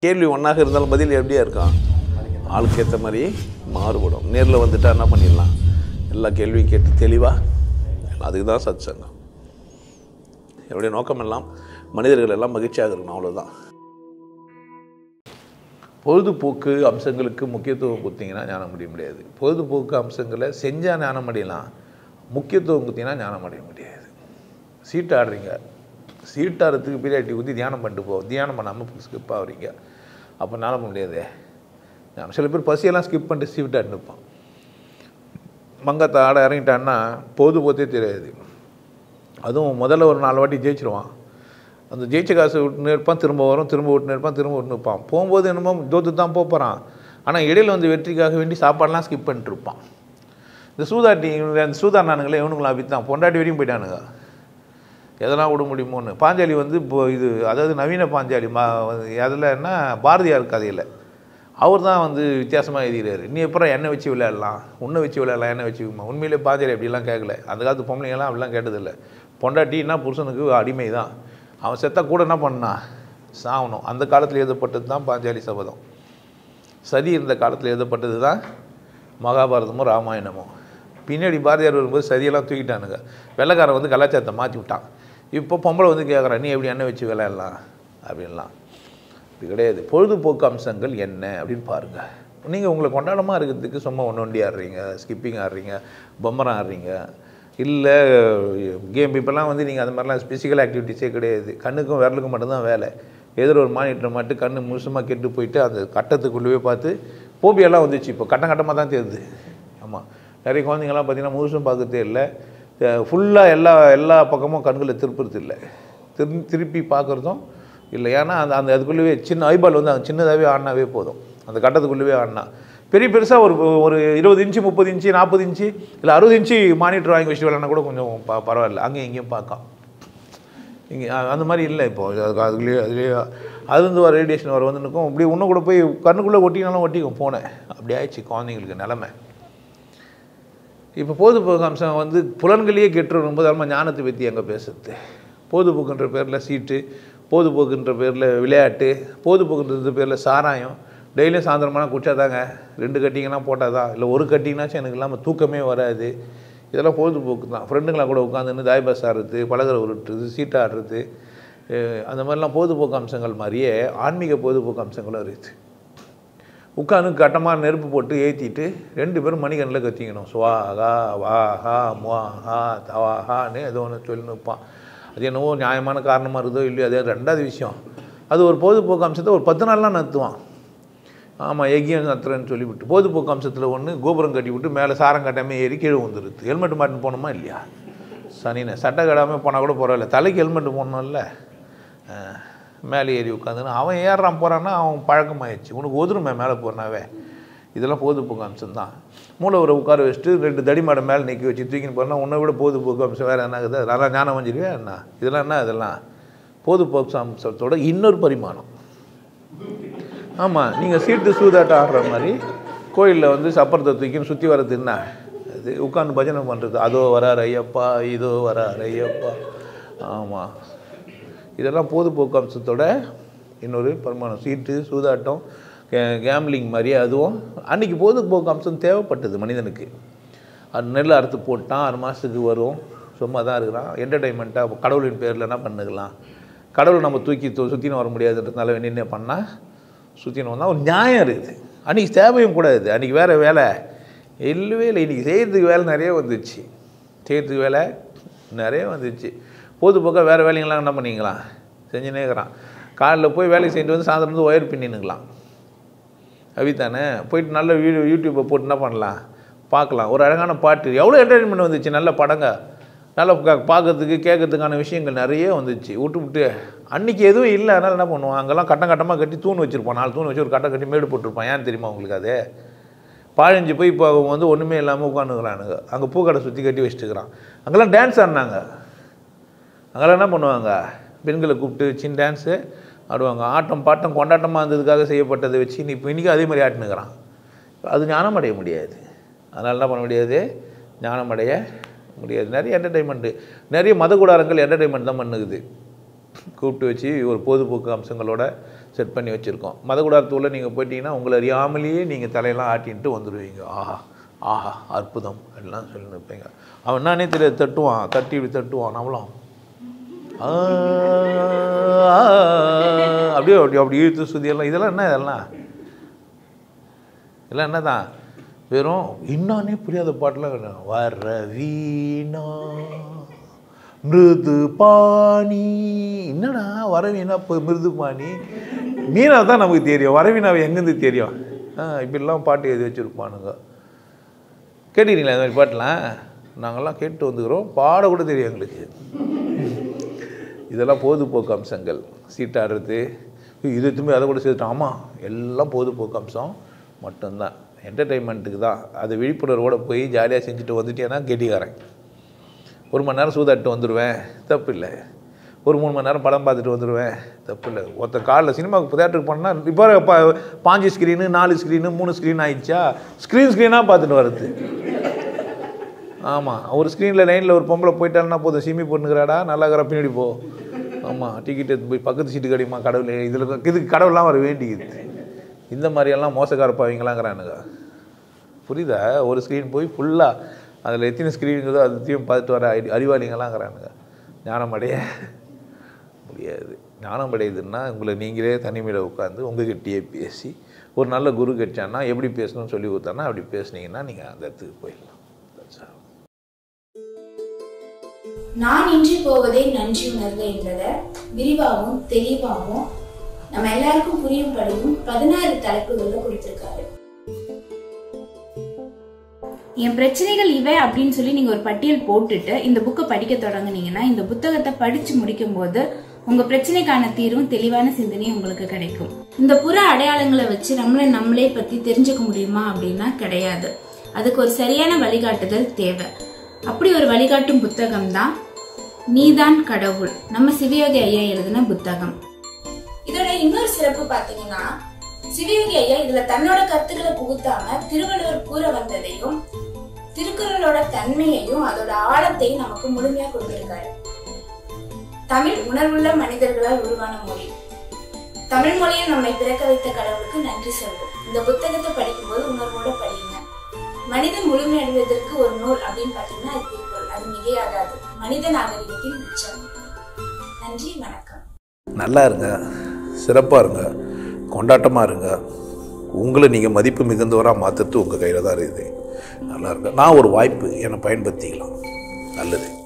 கேள்வி ஒன்றாக இருந்தாலும் பதில் எப்படியா இருக்கும்? ஆளுக்கு ஏற்ற மாதிரி மாறுபடும். நேரில் வந்துட்டா என்ன பண்ணிடலாம்? எல்லா கேள்வியும் கேட்டு தெளிவாக, அதுக்கு தான் சத்சங்கம். என்னுடைய நோக்கம் எல்லாம் மனிதர்கள் எல்லாம் மகிழ்ச்சியாக இருக்கணும், அவ்வளோதான். பொழுதுபோக்கு அம்சங்களுக்கு முக்கியத்துவம் கொடுத்தீங்கன்னா ஞானம் அடைய முடியாது. பொழுதுபோக்கு அம்சங்களை செஞ்சால் ஞானம் அடையலாம், முக்கியத்துவம் கொடுத்தீங்கன்னா ஞானம் அடைய முடியாது. சீட்டு ஆடுறீங்க, சீட்டாடுறதுக்கு பீரியாட்டி ஊற்றி தியானம் பண்ணிட்டு போவோம், தியானம் பண்ணாமல் ஸ்கிப் ஆகுறீங்க, அப்போ ஞானம் முடியாது. சில பேர் பசியெல்லாம் ஸ்கிப் பண்ணிட்டு சீட்டு ஆடினுப்பான். மங்கத்தை ஆட இறங்கிட்டான்னா பொழுதுபோத்தே தெரியாது. அதுவும் முதல்ல ஒரு 4 வாட்டி ஜெயிச்சிருவான். அந்த ஜெயிச்ச காசு விட்டுன்னு இருப்பான், திரும்ப வரும், திரும்ப விட்டுன்னு இருப்பான், திரும்ப விட்டுன்னு இருப்பான். போகும்போது என்னமோ தோத்து தான் போகிறான். ஆனால் இடையில் வந்து வெற்றிக்காக வேண்டி சாப்பாடெலாம் ஸ்கிப் பண்ணிட்டு இருப்பான். இந்த சூதாட்டி, அந்த சூதாடினானுங்களே இவனுங்களாம் விற்றான், பொண்டாட்டி வரையும் போயிட்டானுங்க. எதெல்லாம் விட முடியுமோன்னு. பாஞ்சாலி வந்து இப்போ இது, அதாவது நவீன பாஞ்சாலி அதில் என்ன பாரதியார் கதையில் அவர் தான் வந்து வித்தியாசமாக எழுதுகிறாரு. நீ எப்போ எண்ணெய் வச்சு விளையாடலாம், உன்னை வச்சு விளையாடலாம், எண்ணெய் வச்சுக்குமா? உண்மையிலே பாஞ்சாலி அப்படிலாம் கேட்கல. அந்த காலத்து பொம்பளைங்கெல்லாம் அப்படிலாம் கேட்டதில்லை. பொண்டாட்டின்னா புருஷனுக்கு அடிமை தான். அவன் செத்தா கூட என்ன பண்ணான்? சாகணும். அந்த காலத்தில் எழுதப்பட்டது தான் பாஞ்சாலி சபதம். சதி இருந்த காலத்தில் எழுதப்பட்டது தான் மகாபாரதமும் ராமாயணமும். பின்னாடி பாரதியார் வரும்போது சதியெல்லாம் தூக்கிட்டானுங்க. வெள்ளைக்காரன் வந்து கலாச்சாரத்தை மாற்றி விட்டான். இப்போ பொம்பளை வந்து கேட்குறான், நீ எப்படி எண்ணெய் வச்சு விளையாடலாம் அப்படின்லாம். இது கிடையாது. பொழுதுபோக்கு அம்சங்கள் என்ன அப்படின்னு பாருங்கள். நீங்கள் உங்களை கொண்டாடமாக இருக்கிறதுக்கு சும்மா ஒண்டி ஆடுறீங்க, ஸ்கிப்பிங் ஆடுறீங்க, பொம்மரம் ஆடுறீங்க, இல்லை கேம். இப்போல்லாம் வந்து நீங்கள் அது மாதிரிலாம் ஃபிசிக்கல் ஆக்டிவிட்டிஸே கிடையாது. கண்ணுக்கும் விரலுக்கும் மட்டும்தான் வேலை. எதிர ஒரு மானிட்டர் மட்டும் கண்ணு முழுசமாக கெட்டு போயிட்டு அந்த கட்டத்துக்குள்ளேயே பார்த்து போபியெல்லாம் வந்துச்சு. இப்போ கட்டமாக தான் தெரியுது. ஆமாம், நிறைய குழந்தைங்கள்லாம் பார்த்திங்கன்னா முழுசும் பார்க்குறதே இல்லை. ஃபுல்லாக எல்லா பக்கமும் கண்களை திருப்புறது இல்லை, திருப்பி பார்க்குறதும் இல்லை. ஏன்னா அந்த அதுக்குள்ளேயே சின்ன ஐபால் வந்து அந்த சின்னதாகவே ஆடினாவே போதும். அந்த கட்டத்துக்குள்ளேயே ஆடினா பெருசாக ஒரு 20 இன்ச்சு 30 இன்ச்சு 40 இன்ச்சு இல்லை 60 இன்ச்சு மானிட்டர் வாங்கி வச்சுட்டு விளையாடினா கூட கொஞ்சம் பரவாயில்ல. அங்கேயும் இங்கேயும் பார்க்கலாம். இங்கே அந்த மாதிரி இல்லை. இப்போது அதுலேயே அது வந்து ஒரு ரேடியேஷன் வர வந்து நிற்கும். இப்படி இன்னும் கூட போய் கண்ணுக்குள்ளே ஒட்டினாலும் ஒட்டிக்கும் போனேன். அப்படி ஆயிடுச்சு குழந்தைங்களுக்கு நிலமை. இப்போ பொழுதுபோக்கு அம்சம் வந்து புலன்களையே கெட்டுருக்கும்போது நம்ம ஞானத்தை பற்றி எங்கே பேசுறது? பொழுதுபோக்குன்ற பேரில் சீட்டு, பொழுதுபோக்குன்ற பேரில் விளையாட்டு, பொழுதுபோக்குன்ற பேரில் சாராயம். டெய்லியும் சாயந்தரமான குடிச்சாதாங்க 2 கட்டிங்கன்னா போட்டால் தான், இல்லை ஒரு கட்டிங்கனாச்சும் எனக்கு இல்லாமல் தூக்கமே வராது. இதெல்லாம் பொழுதுபோக்கு தான். ஃப்ரெண்டுங்களாம் கூட உட்காந்துன்னு தாய்பாஸ் ஆடுறது, பலகரை உருட்டுறது, சீட்டை ஆடுறது, அந்த மாதிரிலாம் பொழுதுபோக்கு அம்சங்கள் மாதிரியே ஆன்மீக பொழுதுபோக்கு அம்சங்களும் இருக்குது. உட்காந்து கட்டமாக நெருப்பு போட்டு ஏற்றிட்டு 2 பேரும் மணிக்கண்ணில் கத்திக்கணும். சுவாகா வாஹா முவாஹா தவாஹான்னு ஏதோ ஒன்று சொல்லி நிற்பான். அது என்னவோ நியாயமான காரணமாக இருக்குதோ இல்லையோ, அதே 2வது விஷயம். அது ஒரு பொழுதுபோக்கு அம்சத்தை ஒரு 10 நாள்லாம் நடத்துவான். ஆமாம், எகியம் நத்துறேன்னு சொல்லிவிட்டு பொழுதுபோக்கு அம்சத்தில் ஒன்று கோபுரம் கட்டி விட்டு மேலே சாரம் கட்டாமல் ஏறி கீழே வந்துடுது. ஹெல்மெட் மாட்டின்னு போனோமா இல்லையா? சனினை சட்டை கடாமல் போனால் கூட பரவாயில்ல, தலைக்கு ஹெல்மெட்டு போடணும்ல. மேலே ஏறி உட்காந்துன்னு அவன் ஏறுறான் போகிறான்னா அவன் பழக்கமாகிடுச்சு. உனக்கு ஒதுருமே மேலே போனாவே. இதெல்லாம் பொழுதுபோக்கு அம்சம் தான். மூளை ஒரு உட்கார வச்சுட்டு 2 தடிமாடை மேலே நிற்க வச்சு தூக்கின்னு போகிறனா உன்னை விட பொழுதுபோக்கு அம்சம் வேறு என்ன ஆகுது? நல்லா ஞானம் வந்துடுவே என்ன? இதெல்லாம் என்ன? இதெல்லாம் பொழுதுபோக்கு அம்சத்தோட இன்னொரு பரிமாணம். ஆமாம், நீங்கள் சீட்டு சூதாட்டம் ஆடுற மாதிரி கோயிலில் வந்து சப்பரத்தை தூக்கின்னு சுற்றி வர்றது என்ன? அது உட்காந்து பஜனை பண்ணுறது. அதோ வரார் ஐயப்பா, இதோ வரார் ஐயப்பா. ஆமாம், இதெல்லாம் பொழுதுபோக்கு அம்சத்தோட இன்னொரு பரிமாணம். சீட்டு சூதாட்டம் கேம்லிங் மாதிரியே அதுவும் அன்றைக்கி பொழுதுபோக்கு அம்சம் தேவைப்பட்டது மனிதனுக்கு. அது நெல் அறுத்து போட்டான், 6 மாதத்துக்கு வரும், சும்மா தான் இருக்கிறான். என்டர்டைன்மெண்ட்டாக கடவுளின் பேரில் என்ன பண்ணுக்கலாம்? கடவுளை நம்ம சுற்றின்னு வர முடியாதுன்றதுனால என்ன பண்ணால் சுற்றின்னு வந்தால் ஒரு நியாயம் இருக்குது. அன்றைக்கி தேவையும் கூடாது. அன்றைக்கி வேறு வேலை இல்லவே இல்லை. இன்றைக்கி செய்கிறதுக்கு வேலை நிறைய வந்துச்சு. செய்கிறதுக்கு வேலை நிறைய வந்துச்சு. பொழுதுபோக்காக வேறு வேலைங்கள்லாம் என்ன பண்ணிக்கலாம்? செஞ்சுனே இருக்கிறான். காலையில் போய் வேலைக்கு செஞ்சுட்டு வந்து சாயந்தரம் வந்து ஒயர் பின்னினுக்கலாம். அப்படித்தானே? போயிட்டு நல்ல யூடியூப்பை போட்டு என்ன பண்ணலாம்? பார்க்கலாம். ஒரு அழகான பாட்டு, எவ்வளோ என்டர்டைன்மெண்ட் வந்துச்சு. நல்ல படங்க, நல்லா பார்க்கறதுக்கு கேட்கறதுக்கான விஷயங்கள் நிறைய வந்துச்சு. விட்டு அன்றைக்கி எதுவும் இல்லை. அதனால் என்ன பண்ணுவான்? அங்கெல்லாம் கட்டமாக கட்டி தூண் வச்சுருப்பான். 4 தூண் வச்சு ஒரு கட்டை கட்டி மேடு போட்டிருப்பான். ஏன்னு தெரியுமா உங்களுக்கு? அது பாழஞ்சு போய் இப்போ அவங்க வந்து ஒன்றுமே இல்லாமல் உட்காந்துக்கிறானுங்க. அங்கே பூக்கடை சுற்றி கட்டி வச்சுட்டுக்கிறான். அங்கெல்லாம் டான்ஸ் ஆடினாங்க. அங்கெல்லாம் என்ன பண்ணுவாங்க? பெண்களை கூப்பிட்டு சின்ன டான்ஸு ஆடுவாங்க. ஆட்டம் பாட்டம் கொண்டாட்டமாக இருந்ததுக்காக செய்யப்பட்டதை வச்சு இன்றைக்கி அதே மாதிரி ஆட்டினுக்கிறான். அது ஞானம் அடைய முடியாது. அதனால் என்ன பண்ண முடியாது? ஞானம் அடைய முடியாது. நிறைய என்டர்டைன்மெண்ட்டு, நிறைய மத கூடாரங்கள் என்டர்டைன்மெண்ட் தான் பண்ணுக்குது. கூப்பிட்டு வச்சு ஒரு பொழுதுபோக்கு அம்சங்களோட செட் பண்ணி வச்சுருக்கோம். மதகுடாரத்துக்குள்ளே நீங்கள் போயிட்டீங்கன்னா உங்களை அறியாமலேயே நீங்கள் தலையெல்லாம் ஆட்டின்ட்டு வந்துடுவீங்க. ஆஹா ஆஹா அற்புதம் எல்லாம் சொல்லி நிற்பீங்க. அவன் என்னன்னே தெரியாது, தட்டுவான், தட்டி இப்படி தட்டுவான், நம்மளும் அப்படியே அப்படி இழுத்து சுதியெல்லாம். இதெல்லாம் என்ன, இதெல்லாம் என்ன தான் வெறும் இன்னொன்னே புரியாத பாட்டெலாம் கிடையாது. வர வீணா மிருது பாணி, என்னடா வரவீனா இப்போ மிருது பாணி, மீனா தான் நமக்கு தெரியும், வரவீனாவை எங்கேருந்து தெரியும்? இப்படிலாம் பாட்டு எழுதி வச்சுருப்பானுங்க. கேட்டுக்கிறீங்களா இந்த மாதிரி பாட்டெலாம்? நாங்கள்லாம் கேட்டு வந்துக்கிறோம், பாட கூட தெரியும் எங்களுக்கு. இதெல்லாம் பொழுதுபோக்கு அம்சங்கள். சீட்டாடுறது இது திரும்பி அதை கூட சேர்த்துட்டோம். ஆமாம், எல்லாம் பொழுதுபோக்கு அம்சம் மட்டும்தான், என்டர்டெயின்மெண்ட்டுக்கு தான். அது விழிப்புணர்வோடு போய் ஜாலியாக செஞ்சுட்டு வந்துட்டேன்னா கெட்டிக்காரன். 1 மணி நேரம் சூதாட்டு வந்துடுவேன், தப்பு இல்லை. ஒரு 3 மணி நேரம் படம் பார்த்துட்டு வந்துடுவேன், தப்பு இல்லை. ஒருத்தர் காலில் சினிமாவுக்கு தேட்டருக்கு போனால் இப்போ 5 ஸ்க்ரீனு 4 ஸ்க்ரீனு 3 ஸ்க்ரீன் ஆகிடுச்சா, ஸ்க்ரீனாக பார்த்துட்டு வருது. ஆமாம், ஒரு ஸ்க்ரீனில் லைனில் ஒரு பொம்பளை போயிட்டாலுன்னா போதும், சிம்மி பொண்ணுங்கிறாடா நல்லா இருக்கிற பின்னாடி போ. ஆமாம், டிக்கெட் எடுத்து போய் பக்கத்து சீட்டு கிடைக்குமா கடவுளே, இதில் இதுக்கு கடவுள்லாம் வர வேண்டிக்குது. இந்த மாதிரியெல்லாம் மோசக்காரப்பாவீங்களாங்கிறானுங்க. புரியுதா? ஒரு ஸ்க்ரீன் போய் ஃபுல்லாக அதில் எத்தனை ஸ்க்ரீனுங்கிறதோ அதையும் பார்த்துட்டு வர அறிவாளிங்களாங்கிறானுங்க. ஞானம் அடைய முடியாது. ஞானம் அடையுதுன்னா உங்களை நீங்களே தனிமையில் உட்காந்து உங்ககிட்டயே பேசி, ஒரு நல்ல குரு கிடைச்சான்னா எப்படி பேசணும்னு சொல்லி கொடுத்தானா அப்படி பேசுனீங்கன்னா நீங்கள் அந்த இடத்துக்கு போயிடலாம். நான் இன்றி போவதே நன்றி உணர்வு என்பதை விரிவாகவும் தெளிவாகவும் நம்ம எல்லாருக்கும் புரியும்படியும் 16 தலைப்புகள்ல கொடுத்திருக்காரு. என் பிரச்சனைகள் இவை அப்படின்னு சொல்லி நீங்க ஒரு பட்டியல் போட்டுட்டு இந்த புக்கை படிக்க தொடங்குனீங்கன்னா, இந்த புத்தகத்தை படிச்சு முடிக்கும் போது உங்க பிரச்சனைக்கான தீர்வும் தெளிவான சிந்தனையும் உங்களுக்கு கிடைக்கும். இந்த புற அடையாளங்களை வச்சு நம்மளே பத்தி தெரிஞ்சுக்க முடியுமா அப்படின்னா கிடையாது. அதுக்கு ஒரு சரியான வழிகாட்டுதல் தேவை. அப்படி ஒரு வழிகாட்டும் புத்தகம் தான் நீதான் கடவுள், நம்ம சிவயோகி ஐயா எழுதின புத்தகம். இதோட இன்னொரு சிறப்பு பாத்தீங்கன்னா, சிவயோகி ஐயா இதுல தன்னோட கருத்துக்களை புகுத்தாம திருவள்ளுவர் கூற வந்ததையும் திருக்குறளோட தன்மையையும் அதோட ஆழத்தையும் நமக்கு முழுமையா கொடுத்திருக்காரு. தமிழ் உணர்வுள்ள மனிதர்களால் உருவான மொழி. தமிழ் மொழியை நம்மை பிறக்க வைத்த கடவுளுக்கு நன்றி சொல்வோம். இந்த புத்தகத்தை படிக்கும்போது உணர்வோட படியுங்க. மனிதன் முழுமை அடைவதற்கு ஒரு நூல் அப்படின்னு பாத்தீங்கன்னா அது திருக்குறள். அது மிகையாகாது. மனித நாகரிகத்தின் உச்சம். நன்றி, வணக்கம். நல்லா இருங்க, சிறப்பாக இருங்க, கொண்டாட்டமாக இருங்க. உங்களை நீங்கள் மதிப்பு மிகுந்தவராக மாற்றுறது உங்கள் கையில் தான் இருக்குது. நல்லா இருங்க. நான் ஒரு வாய்ப்பு, என்னை பயன்படுத்திக்கலாம். நல்லது.